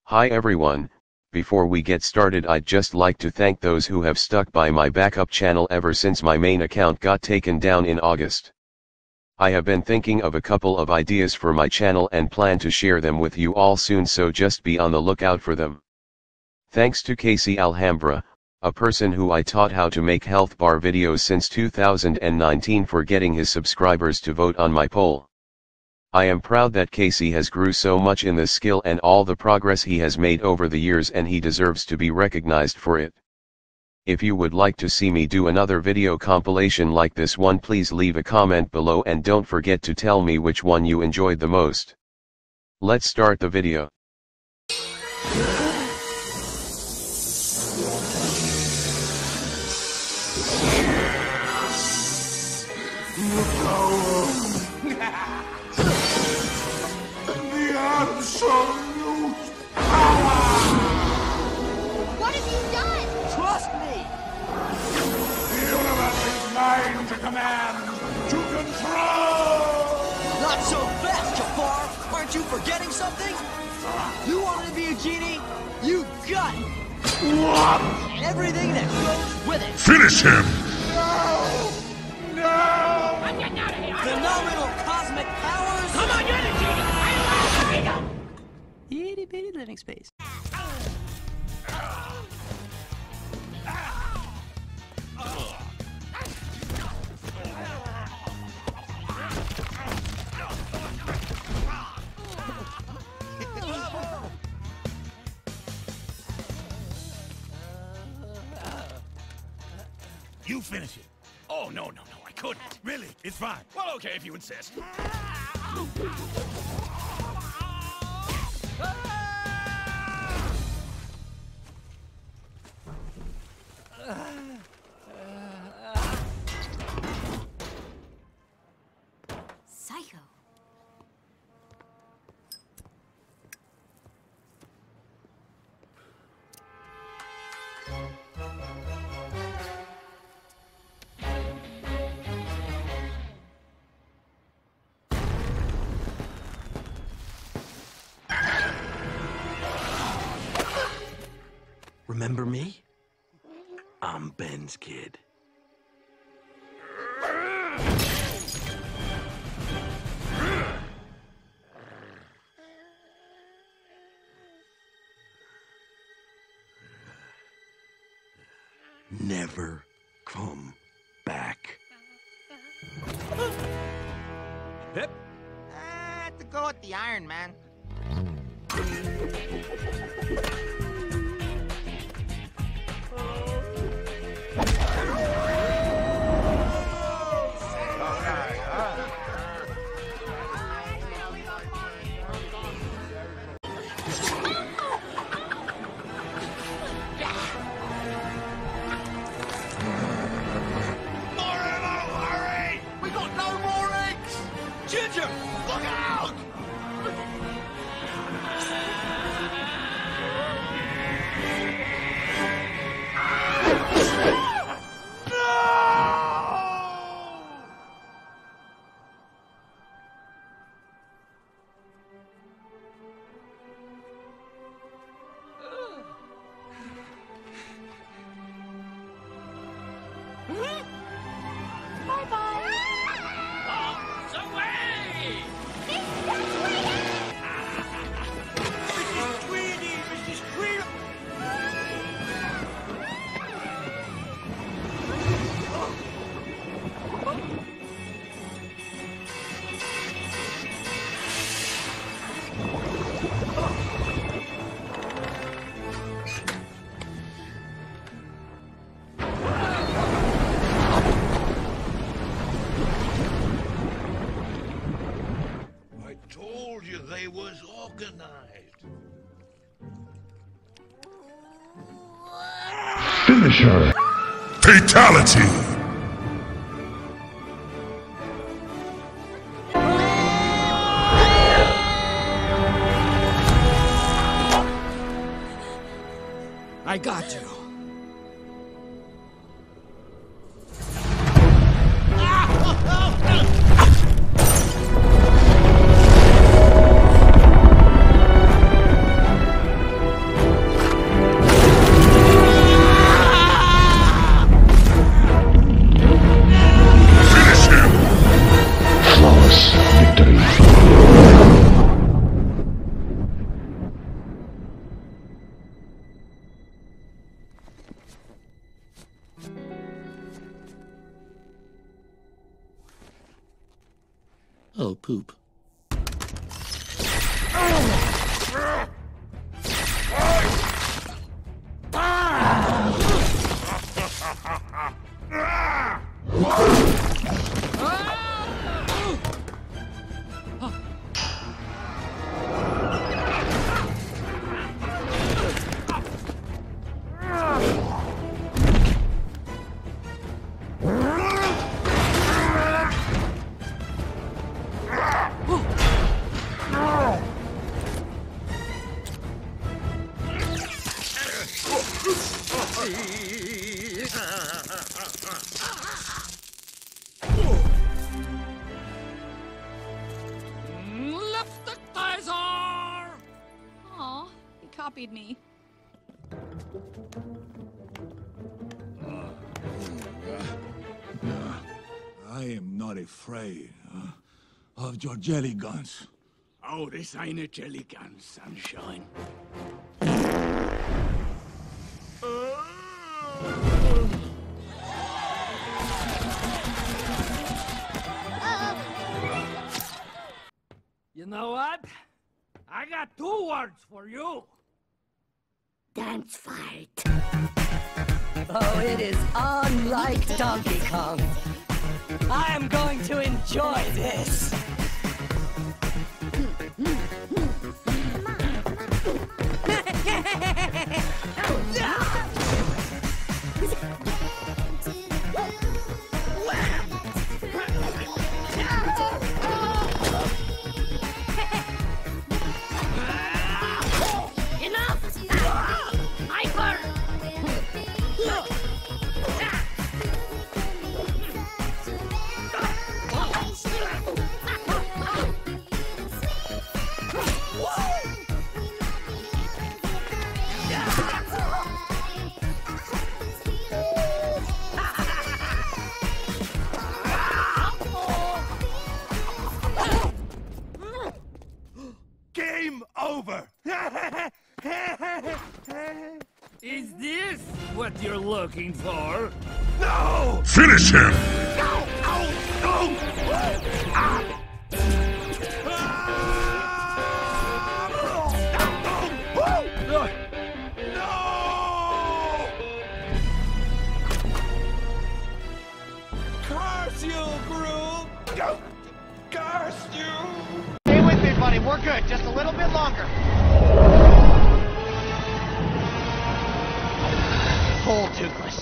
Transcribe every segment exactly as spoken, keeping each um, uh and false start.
Hi everyone, before we get started I'd just like to thank those who have stuck by my backup channel ever since my main account got taken down in August. I have been thinking of a couple of ideas for my channel and plan to share them with you all soon, so just be on the lookout for them. Thanks to Casey Alhambra, a person who I taught how to make health bar videos since two thousand nineteen, for getting his subscribers to vote on my poll. I am proud that Casey has grew so much in this skill and all the progress he has made over the years, and he deserves to be recognized for it. If you would like to see me do another video compilation like this one, please leave a comment below and don't forget to tell me which one you enjoyed the most. Let's start the video. Absolute power! What have you done? Trust me! The universe is mine to command, to control! Not so fast, Jafar! Aren't you forgetting something? You wanted to be a genie? You got it! What? And everything that goes with it! Finish him! No! No! I'm getting out of here! Phenomenal cosmic powers! Come on, you're the genie! I love you! Itty bitty living space. You finish it. Oh, no, no, no, I couldn't. Really? It's fine. Well, okay, if you insist. Psycho. Remember me? I'm Ben's kid. Never come back. Hip. I have to go with the Iron Man. We got no more eggs! Ginger! Look out! They was organized. Finish her. Fatality. I got you. Oh, poop. Aw, he copied me. I am not afraid uh, of your jelly guns. Oh, this ain't a jelly gun, sunshine. You know what? I got two words for you. Dance fight. Oh, it is unlike Donkey Kong. I am going to enjoy this. Game over! Is this what you're looking for? No! Finish him! No! No! No! Ah! Curse you, Groove! No! Curse you! Stay with me, buddy. We're good. Just a little bit longer. Hold, Toothless.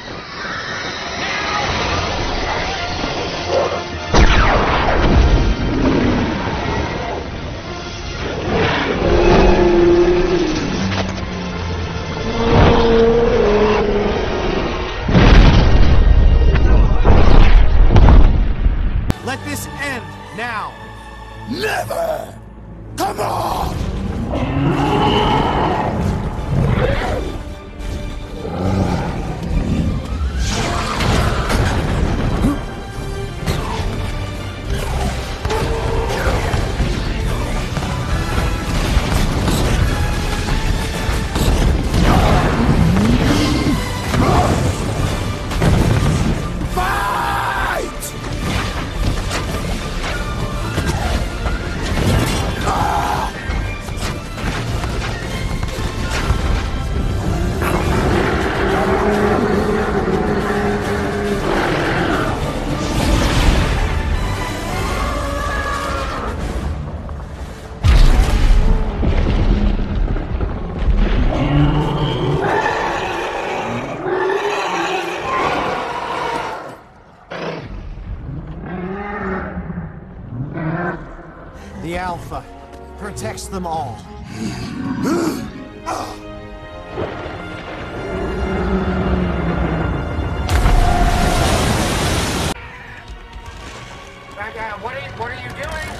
Let this end now. Never! Come on! The Alpha protects them all. Back out. What are you, what are you doing?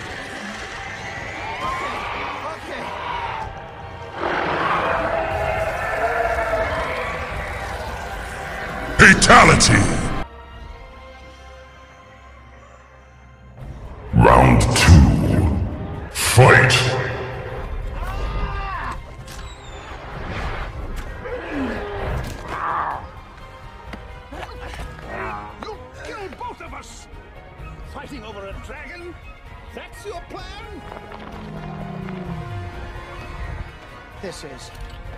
Okay, okay. Fatality! Round two. Fight! You killed both of us! Fighting over a dragon? this is.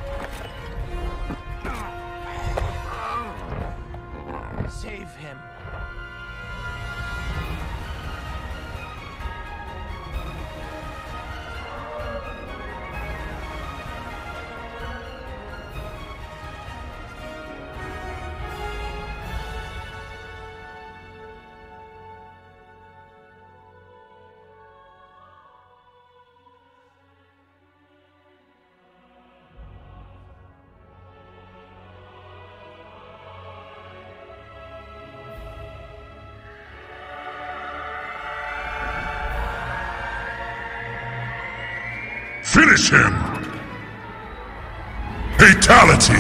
Save him. Finish him! Fatality!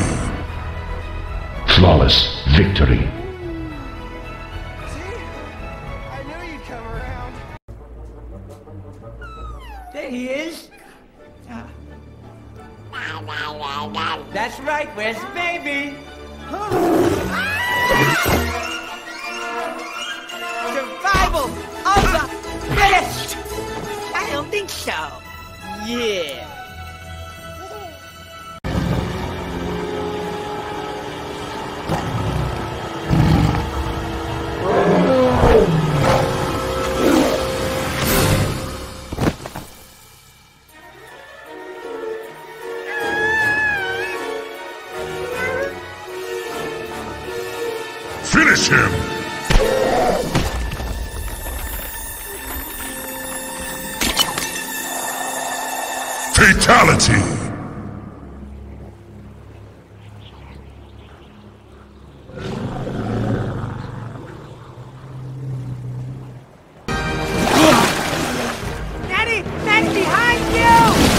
Flawless victory. See? I knew you'd come around. There he is. That's right, where's the baby? Survival of the fittest! I don't think so. Yeah. Finish him! Fatality! Daddy! Daddy, behind you!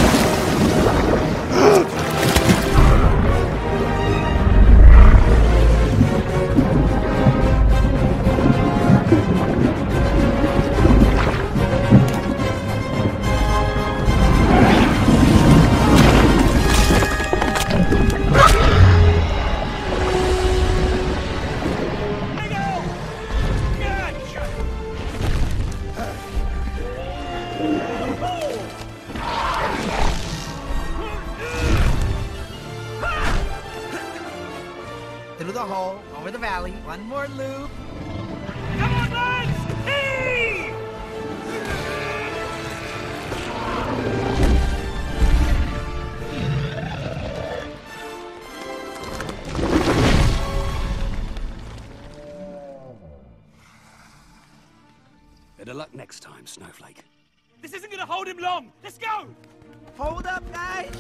Through the hole, over the valley, one more loop. Come on, lads! Hey! Better luck next time, Snowflake. This isn't gonna hold him long! Let's go! Hold up, guys!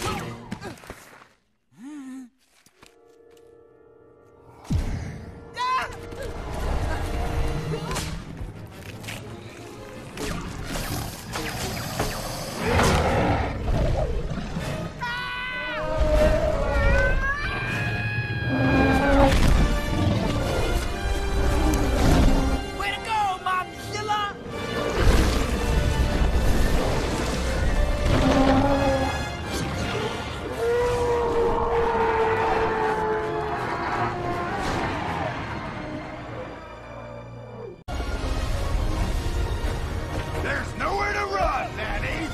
There's nowhere to run, Nanny!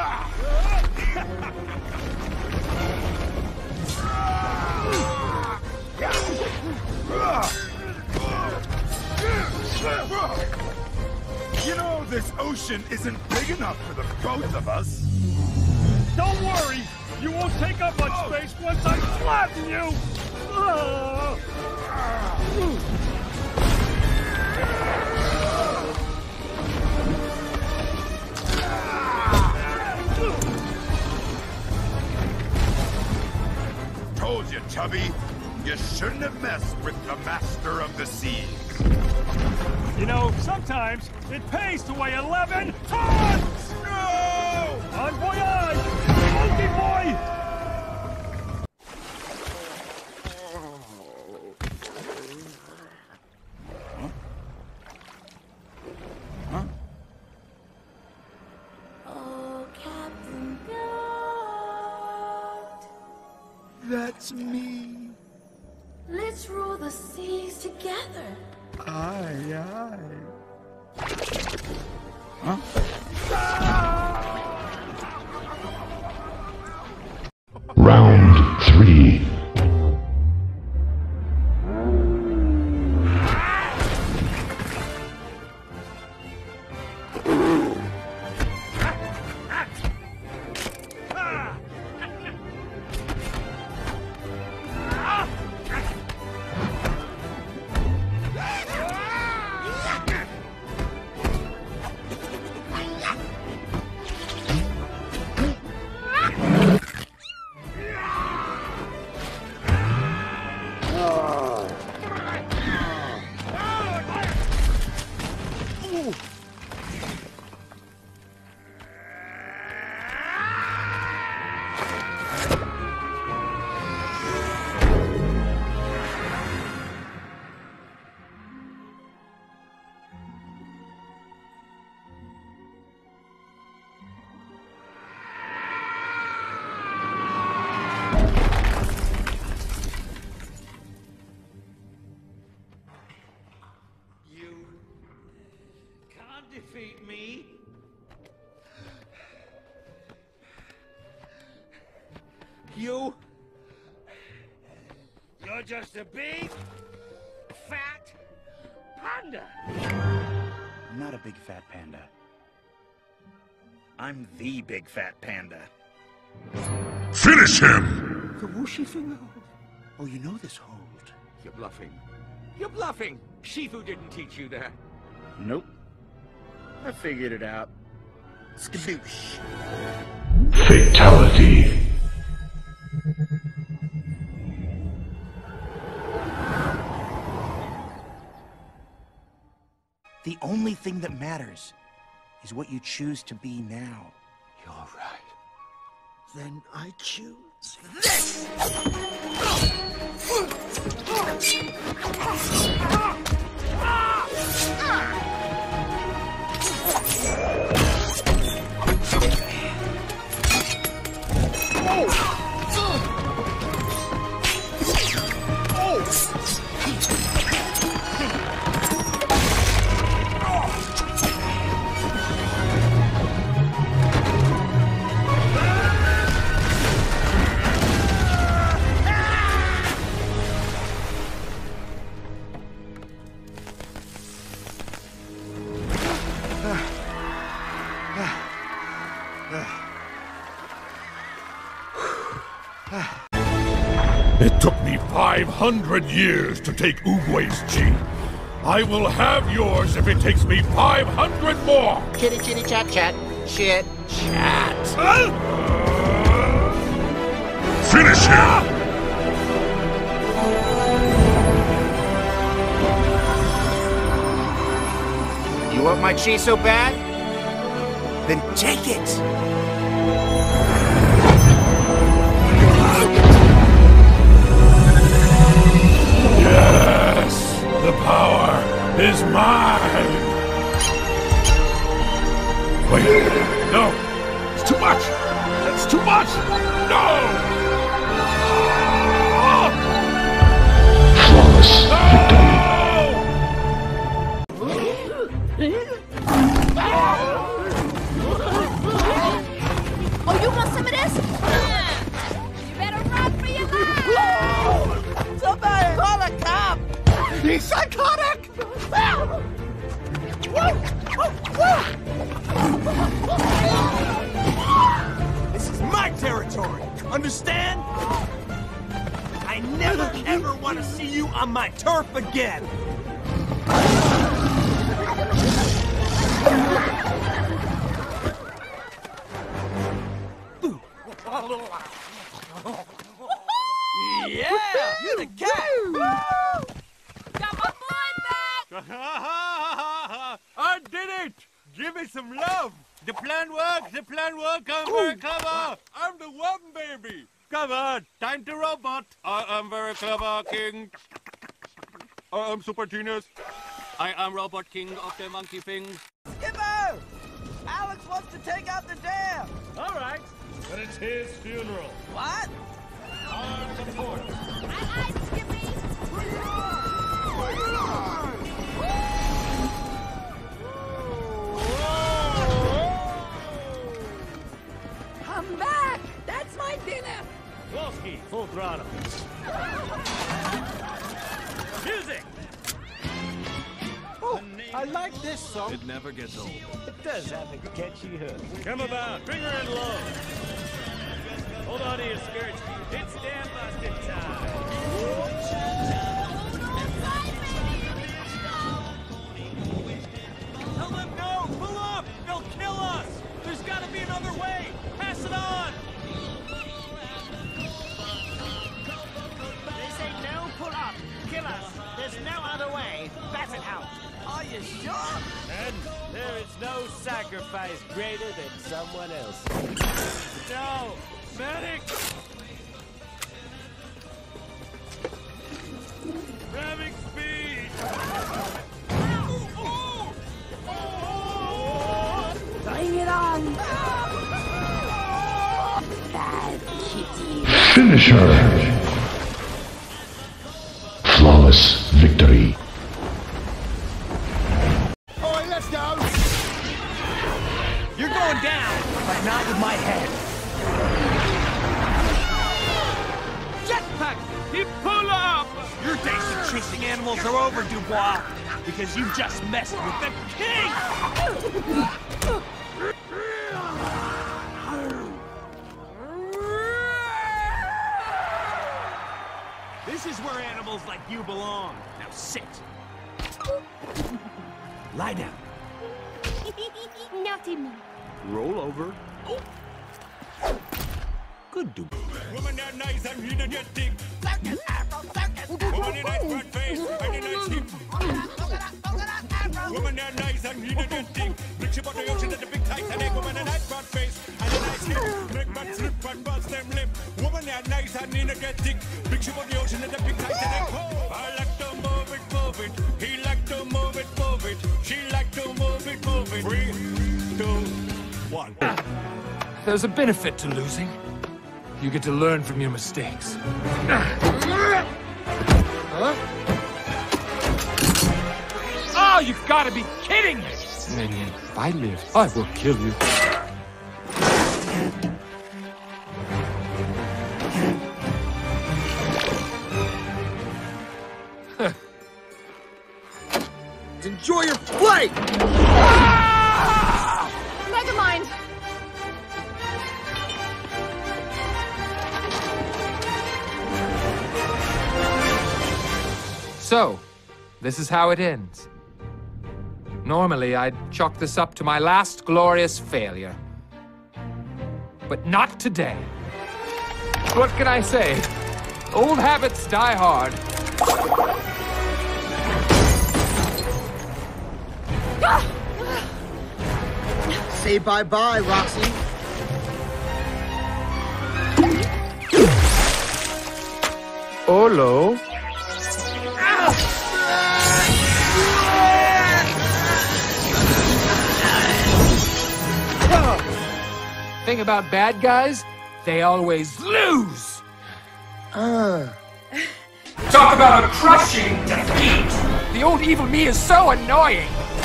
You know, this ocean isn't big enough for the both of us. Don't worry! You won't take up much space once I flatten you! Told you, Tubby. You shouldn't have messed with the master of the seas. You know, sometimes it pays to weigh eleven tons! No! Bon voyage! Monkey boy! Huh? Oh, Captain Goat. That's me. Let's rule the seas together. Aye, aye. Huh? Round three. Defeat me. You. You're just a big, fat panda. I'm not a big fat panda. I'm the big fat panda. Finish him! The whooshy finger hold. Oh, you know this hold. You're bluffing. You're bluffing. Shifu didn't teach you that. Nope. I figured it out. Skadoosh. Fatality. The only thing that matters is what you choose to be now. You're right. Then I choose this! It took me five hundred years to take Oogway's chi. I will have yours if it takes me five hundred more! Chitty chitty chat chat. Shit. Chat. Huh? Finish him! You want my chi so bad? Then take it! Yes! The power is mine! Wait, no! It's too much! That's too much! No! Flawless victory. Oh, you want some of this? You better run for your life! Somebody call a cop! He's psychotic! This is my territory, understand? I never ever want to see you on my turf again! Yeah! You're the cat! Got my boy back! I did it! Give me some love! The plan works! The plan works! I'm very clever! I'm the one, baby! Come on! Time to robot! I am very clever, King! I am super genius! I am Robot King of the Monkey Things! Skipper! Alex wants to take out the dam! All right, but it's his funeral. What? Our support. Aye, aye, Skippy! Come back! That's my dinner! heat, full throttle. Music! Oh, I like this song. It never gets old. It does have a catchy hook. Come about, bring her in low. Hold on to your skirts. It's damn busted time. Tell them no! Pull up! They'll kill us! There's gotta be another way! Pass it on! They say no, pull up. Kill us. There's no other way. Pass it out. Are you sure? And there is no sacrifice greater than someone else. No! Medic! Ramming speed! Bring it on! Bad kitty. Finish her. Flawless victory. All right, let's go. You're going down, but not with my head. Jetpack! He pull up! Your days of chasing animals are over, Dubois, because you just messed with the king! This is where animals like you belong. Now sit. Lie down. Naughty me. Roll over. Good, Dubois. Woman that nice and energetic. Circus, afro, circus. Woman in nice broad face and a nice hip. Woman that nice and energetic. Big ship on the ocean and the big Titanic. Woman in nice broad face and a nice hip. Make butt slip and bust them lip. Woman that nice and energetic. Big ship on the ocean and the big Titanic. I like to move it, move it. He like to move it, move it. She like to move it, move it. Three, two, one. There's a benefit to losing. You get to learn from your mistakes. Huh? Oh, you've got to be kidding me! Minion, if I live, I will kill you. Enjoy your flight! Never mind. So, this is how it ends. Normally, I'd chalk this up to my last glorious failure. But not today. What can I say? Old habits die hard. Say bye-bye, Roxy. Olo. Thing about bad guys, they always lose. Uh. Talk about a crushing defeat. The old evil me is so annoying.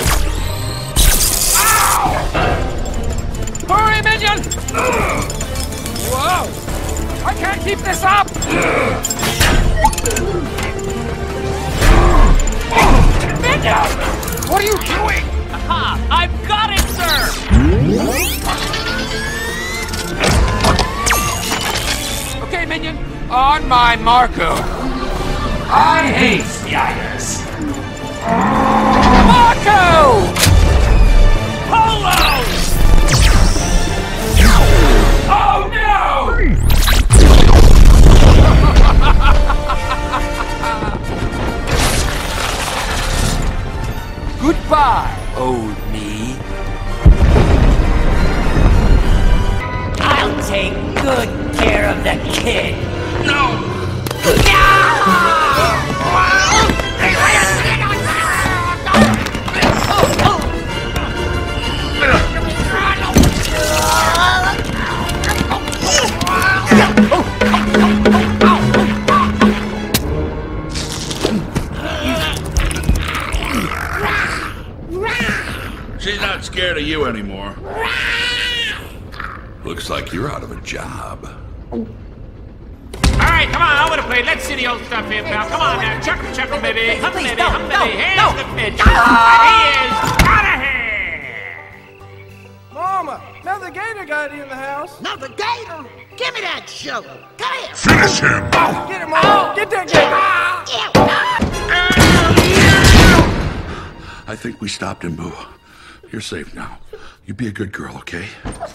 Ow! Hurry, minion! Whoa! I can't keep this up! Minion! What are you doing? Aha! I've got it, sir! Okay, minion. On my Marco. I hate spiders. Marco! Polo! Oh no! Goodbye, old me. I'll take good care of the kid. No! She's not scared of you anymore. Looks like you're out of a job. over the plate. Let's see the old stuff here, pal. Come on now. Chuckle, chuckle, baby. Hum, please, baby, don't, hum, don't, baby. Here's don't. the pitch. And he is out of here. Mama, another gator got in the house. Another gator? Give me that shovel. Come here. Finish him! Get him, Mama. Get that gator. I think we stopped him, Boo. You're safe now. You be a good girl, okay?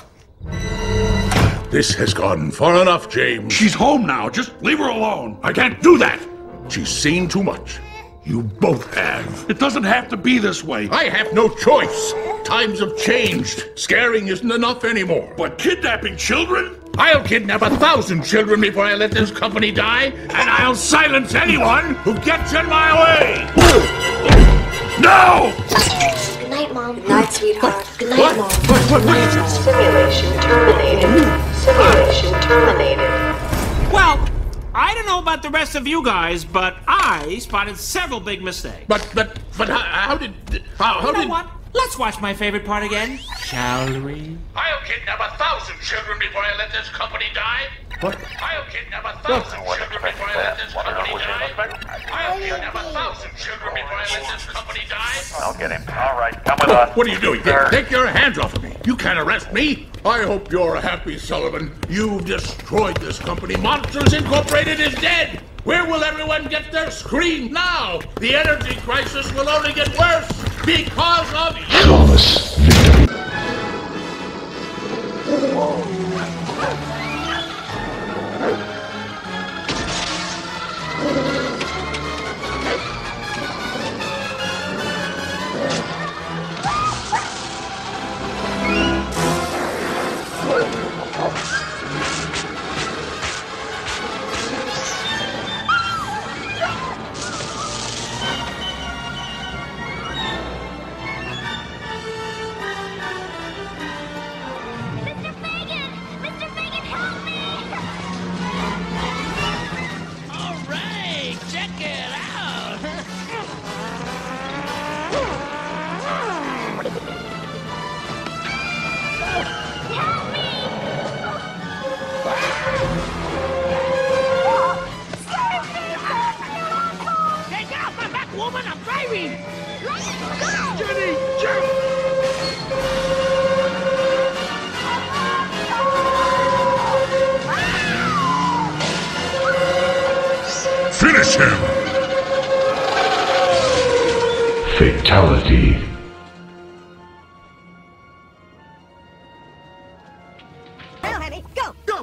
This has gone far enough, James. She's home now. Just leave her alone. I can't do that. She's seen too much. You both have. It doesn't have to be this way. I have no choice. Times have changed. Scaring isn't enough anymore. But kidnapping children? I'll kidnap a thousand children before I let this company die, and I'll silence anyone who gets in my way. No! Good night, Mom. Good night, sweetheart. Good night, What? Mom. What? What? What? Simulation terminated. Simulation terminated. Well, I don't know about the rest of you guys, but I spotted several big mistakes. But, but, but how, how did, how, how you know did... what? Let's watch my favorite part again, shall we? I'll kidnap a thousand children before I let this company die. What? I'll kidnap a thousand children before I let this company die. I'll kidnap a thousand children before I let this company die. I'll get him. All right, come with us. What are you doing? Take, take your hands off of me. You can't arrest me. I hope you're happy, Sullivan. You've destroyed this company. Monsters Incorporated is dead. Where will everyone get their screen now? The energy crisis will only get worse because of you. Flawless victory. Finish him! Fatality. Now, honey, go! Go!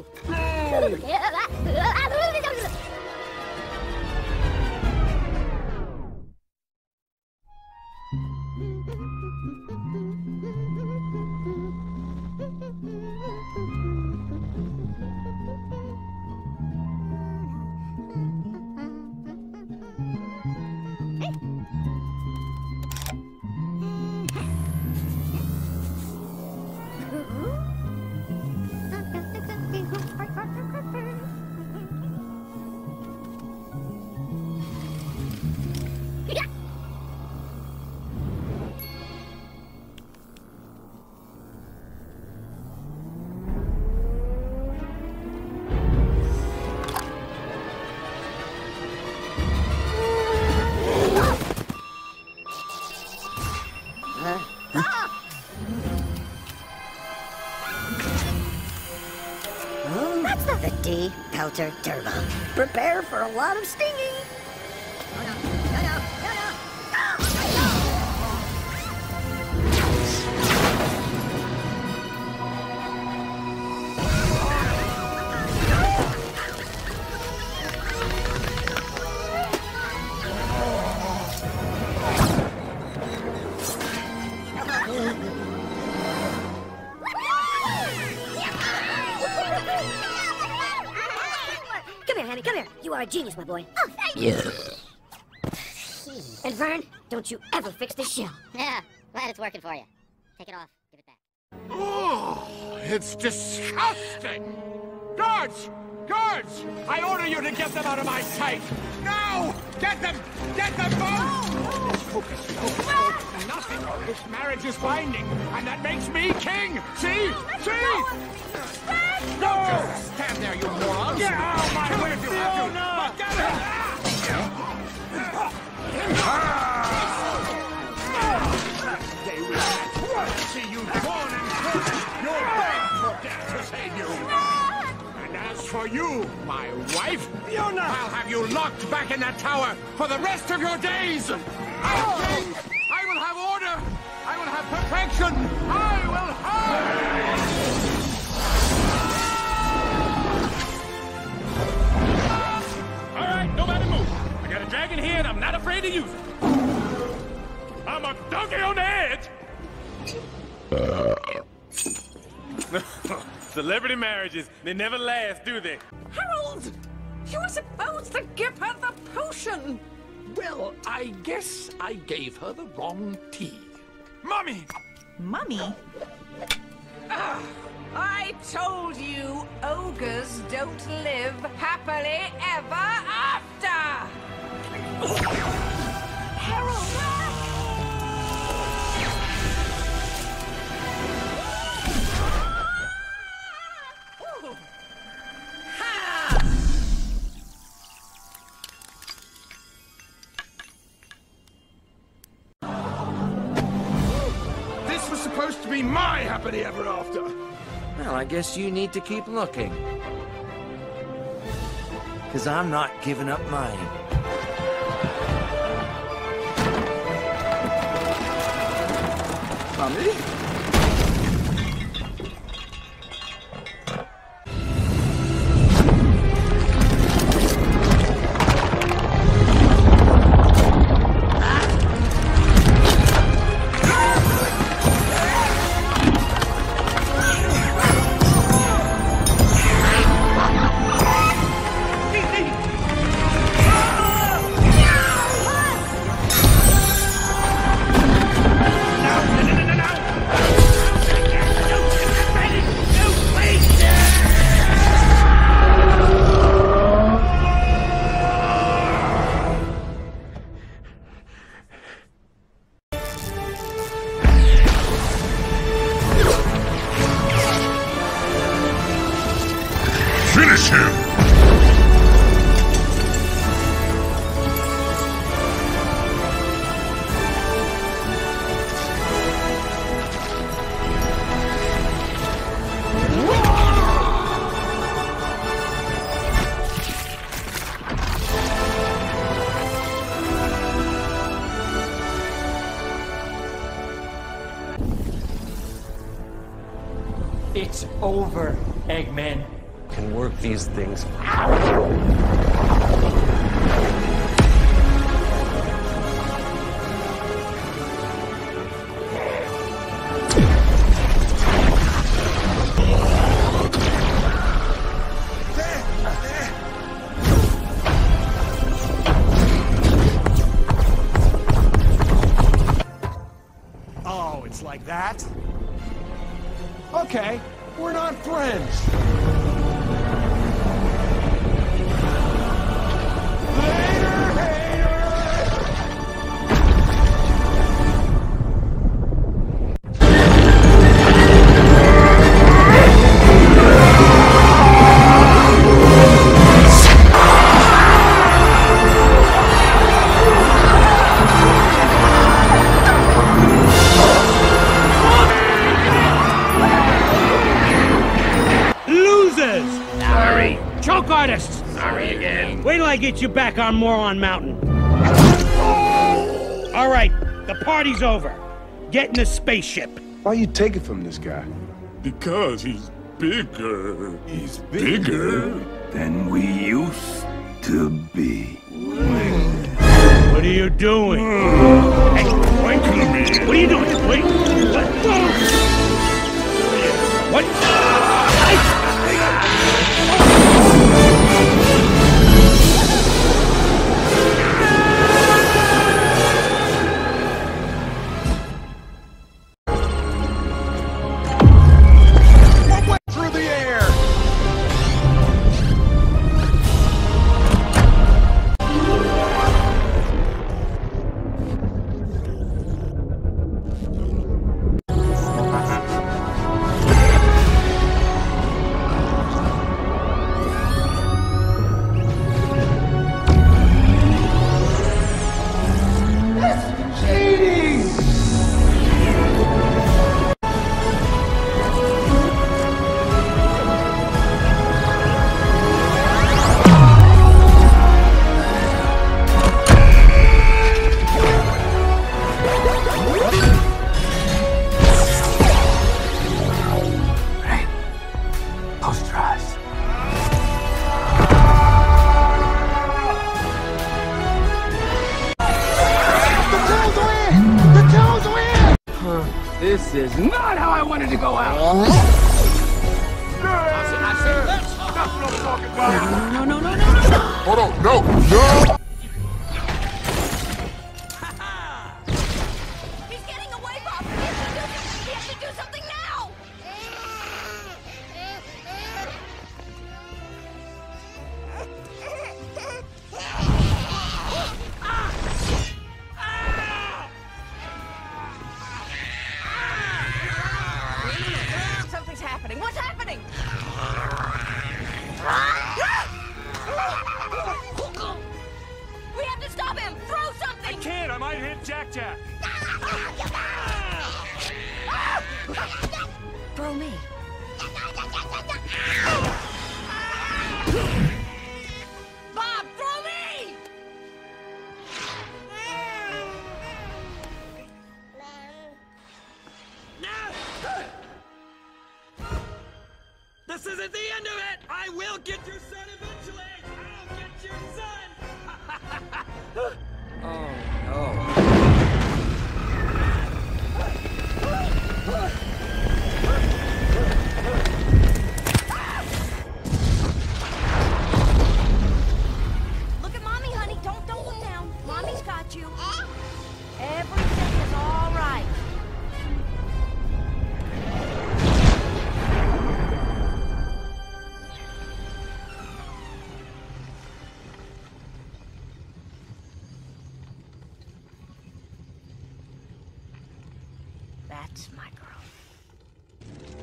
That's not the D Pelter Turbo. Prepare for a lot of stinging. Oh no, no, no, no, no. Come here, honey, come here. You are a genius, my boy. Oh, thank you. And Vern, don't you ever fix this shell. Yeah, glad it's working for you. Take it off. Give it back. Oh, it's disgusting! Guards! Guards! I order you to get them out of my sight! No! Get them! Get them both! Focus, focus, focus. Nothing. This marriage is binding, and that makes me king! See? See? No! Stand there, you morons! Get out of my way if you have to! Are you my wife? You're not! I'll have you locked back in that tower for the rest of your days! I'm king! I will have order! I will have perfection! I will have... All right, nobody move. I got a dragon here and I'm not afraid to use it. I'm a donkey on the edge! Celebrity marriages, they never last, do they? Harold! You were supposed to give her the potion! Well, I guess I gave her the wrong tea. Mommy! Mummy? Ah, I told you ogres don't live happily ever after! Harold! This was supposed to be my happily ever after! Well, I guess you need to keep looking. Because I'm not giving up mine. Mommy? Finish him! It's over, Eggman. Can work these things Oh, it's like that? Okay, we're not friends. Sorry. Choke artists! Sorry again. Wait till I get you back on Moron Mountain. All right, the party's over. Get in the spaceship. Why you take it from this guy? Because he's bigger. He's bigger than we used to be. What are you doing? Hey, wait. What are you doing? Wait. What? What? Through the air! This is not how I wanted to go out! No, no, no, no, no, no, no! Hold on, no, no! He's getting away, Bob! He has to do something! He has to do something now! Something's happening. What's happening? We have to stop him! Throw something! I can't! I might hit Jack Jack! Throw me. Bob, throw me! This isn't the end of it! I will get your son eventually! I'll get your son! Oh, no. Look at Mommy, honey. Don't, don't look down. Mommy's got you. Everything is all right. That's my girl.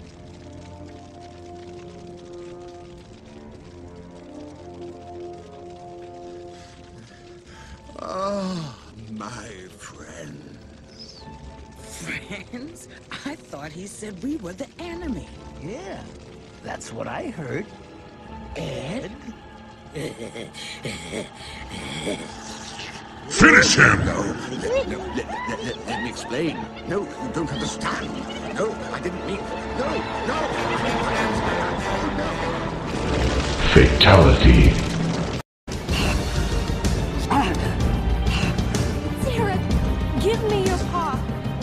Ah, my friends. Friends? I thought he said we were the enemy. Yeah, that's what I heard. Ed? Finish him! No, let, no, let, let, let, let me explain. No, you don't understand. No, I didn't mean... No, no! No! Fatality. Sarah, give me your paw.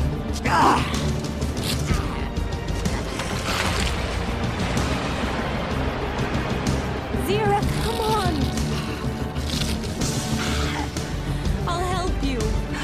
Zira, come on. I'll help you.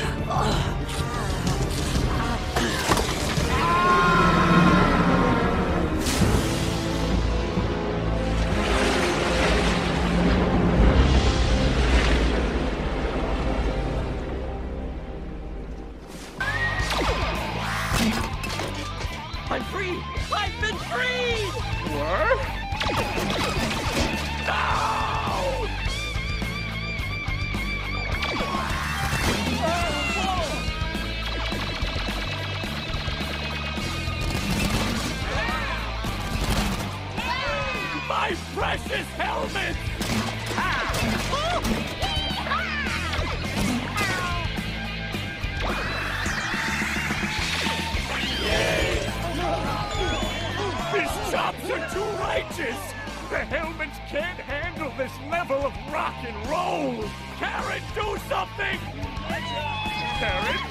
I'm free! I've been freed! What? My precious helmet! His chops are too righteous! The helmets can't handle this level of rock and roll! Karen, do something! Karen?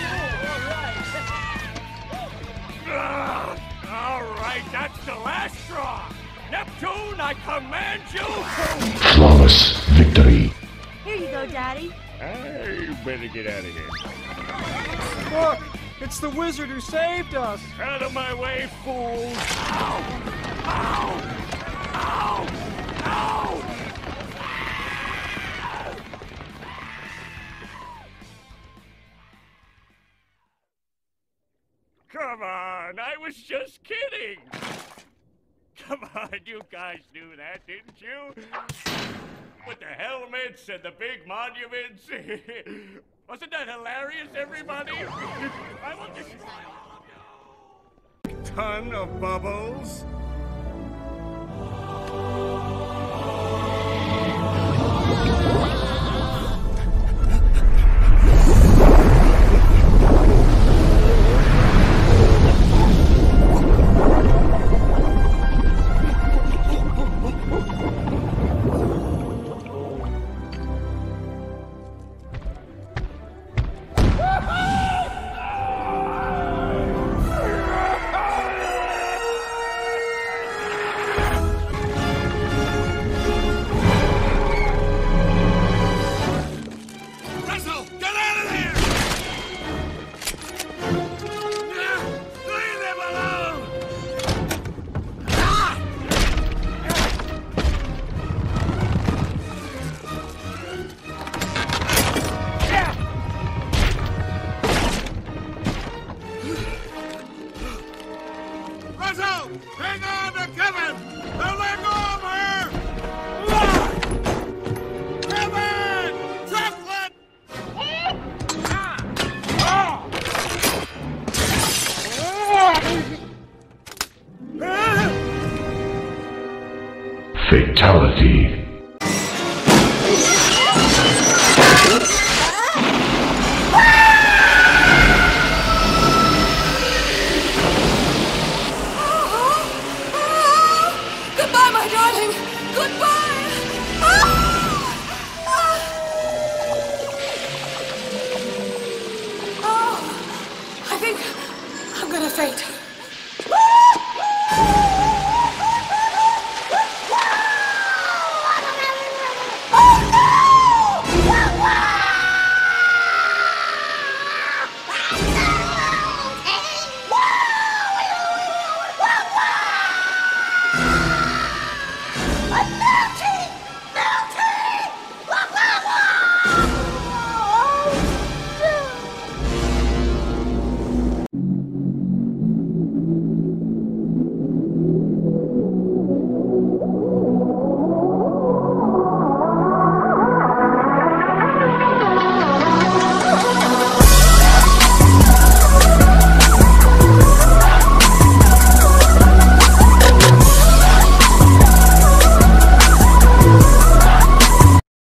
Ah, all right, that's the last straw! Neptune, I command you to... Flawless victory. Here you go, Daddy. I better get out of here. Look! It's the wizard who saved us! Out of my way, fools! Ow! Ow! Ow! Ow! Come on, I was just kidding! Come on, you guys knew that, didn't you? With the helmets and the big monuments. Wasn't that hilarious, everybody? I will destroy all of you! Ton of bubbles.